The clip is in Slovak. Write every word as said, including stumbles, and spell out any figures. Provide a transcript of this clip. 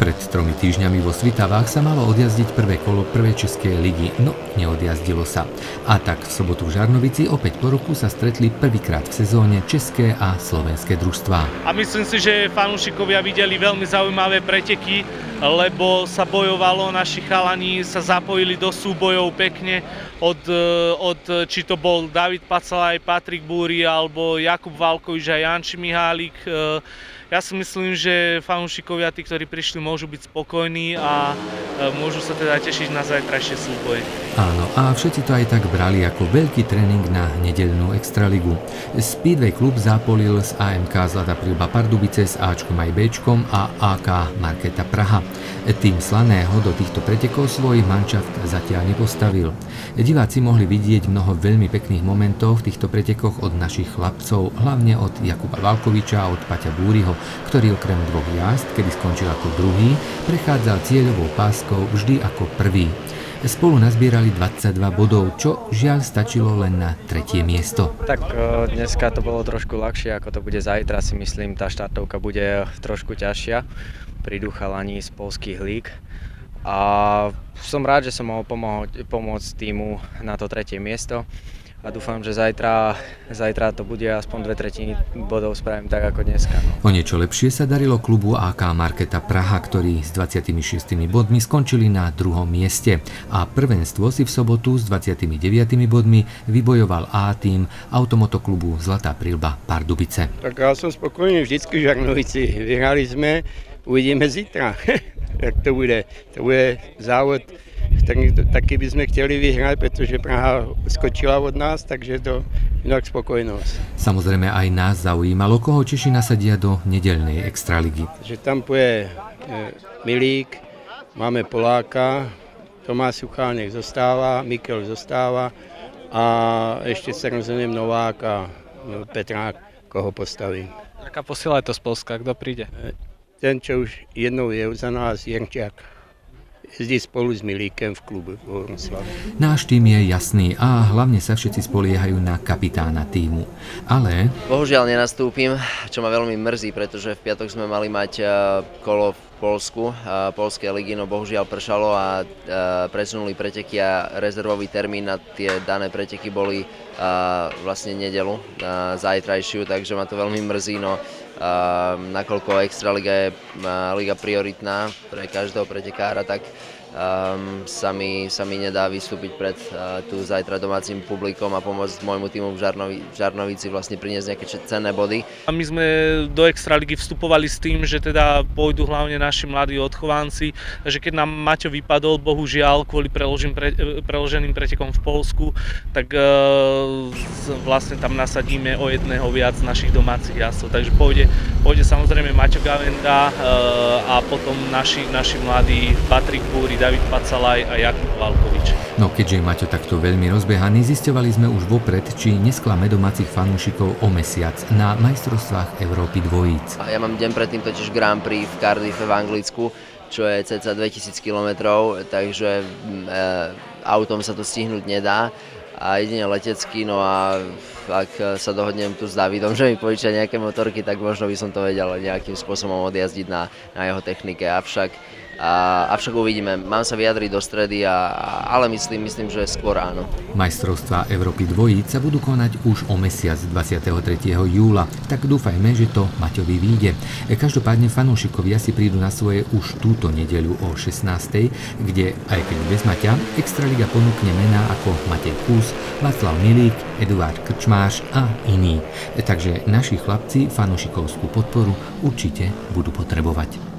Pred tromi týždňami vo Svitavách sa malo odjazdiť prvé kolo prvej českej ligy, no neodjazdilo sa. A tak v sobotu v Žarnovici opäť po roku sa stretli prvýkrát v sezóne české a slovenské družstvá. A myslím si, že fanúšikovia videli veľmi zaujímavé preteky, lebo sa bojovalo, naši chalani sa zapojili do súbojov pekne, od, od či to bol David Pacalaj, Patrik Búri alebo Jakub Valkovič a Janči Mihálik. Ja si myslím, že fanúšikovia, tí, ktorí prišli, môžu byť spokojní a môžu sa teda tešiť na zajtrajšie súboje. Áno, a všetci to aj tak brali ako veľký tréning na nedeľnú extraligu. Speedway klub zápolil z á em ká Zlatá Prilba Pardubice s Ačkom aj Bčkom a á ká Markéta Praha. Tým Slaného do týchto pretekov svoj manšaft zatiaľ nepostavil. Diváci mohli vidieť mnoho veľmi pekných momentov v týchto pretekoch od našich chlapcov, hlavne od Jakuba Valkoviča a od Paťa Búriho, ktorý okrem dvoch jazd, kedy skončil ako druhý, prechádzal cieľovou páskou vždy ako prvý. Spolu nazbierali dvadsaťdva bodov, čo žiaľ stačilo len na tretie miesto. Tak dneska to bolo trošku ľahšie, ako to bude zajtra, si myslím, tá štartovka bude trošku ťažšia. Prídu chalani z poľských líg. A som rád, že som mohol pomôcť, pomôcť týmu na to tretie miesto. A dúfam, že zajtra, zajtra to bude aspoň dve tretiny bodov spravím tak ako dneska. No. O niečo lepšie sa darilo klubu á ká Markéta Praha, ktorí s dvadsiatimi šiestimi bodmi skončili na druhom mieste. A prvenstvo si v sobotu s dvadsiatimi deviatimi bodmi vybojoval A-tím automotoklubu Zlatá Prilba Pardubice. Tak ja som spokojný vždycky v Žarnovici. Vyhrali sme, uvidíme zítra, jak to bude. To bude závod, ktorý taky by sme chceli vyhrať, pretože Praha skočila od nás, takže to inak spokojnosť. Samozrejme aj nás zaujímalo, koho Češi nasadia do nedeľnej extraligy. Že tam pôjde e, Milík, máme Poláka, Tomás Suchánek zostáva, Mikel zostáva a ešte sa rozhodnem Novák a no, Petrák, koho postavím. Aká posila je to z Polska, kto príde? E, ten, čo už jednou je za nás, Jerčák. Jezdí spolu s Milíkem v klubu v Horoslave. Náš tým je jasný a hlavne sa všetci spoliehajú na kapitána tímu. Ale... Bohužiaľ nenastúpim, čo ma veľmi mrzí, pretože v piatok sme mali mať kolo v Poľsku, Poľskej ligy, no bohužiaľ pršalo a presunuli preteky a rezervový termín na tie dané preteky boli vlastne nedeľu, zajtrajšiu, takže ma to veľmi mrzí, no nakoľko Extraliga je liga prioritná pre každého pretekára, tak um, sa, mi, sa mi nedá vystúpiť pred uh, tu zajtra domácim publikom a pomôcť môjmu týmu v, Žarnovi, v Žarnovici vlastne priniesť nejaké cenné body. A my sme do Extraligy vstupovali s tým, že teda pôjdu hlavne naši mladí odchovanci, takže keď nám Maťo vypadol, bohužiaľ, kvôli preloženým, pre, preloženým pretekom v Poľsku, tak uh, vlastne tam nasadíme o jedného viac našich domácich jazdcov, takže pôjde Pôjde samozrejme Maťo Gavenda a potom naši, naši mladí Patrik Búri, David Pacalaj a Jakub Valkovič. No keďže je Maťo takto veľmi rozbiehaný, zisťovali sme už vopred, či nesklame domácich fanúšikov o mesiac na majstrovstvách Európy dvojíc. A ja mám deň predtým totiž Grand Prix v Cardiffe v Anglicku, čo je cca dvetisíc kilometrov, takže e, autom sa to stihnúť nedá. A jedine letecký, no a ak sa dohodnem tu s Davidom, že mi požičia nejaké motorky, tak možno by som to vedel nejakým spôsobom odjazdiť na, na jeho technike, avšak, a, avšak uvidíme. Mám sa vyjadriť do stredy, a, ale myslím, myslím, že skôr áno. Majstrovstvá Európy dvojíc sa budú konať už o mesiac dvadsiateho tretieho júla, tak dúfajme, že to Maťovi vyjde. Každopádne fanúšikovia si prídu na svoje už túto nedeľu o šestnástej, kde, aj keď bez Maťa, Extraliga ponúkne mená ako Matej Kus, Václav Milík, Eduard Krčmáš a iní. Takže naši chlapci fanúšikovskú podporu určite budú potrebovať.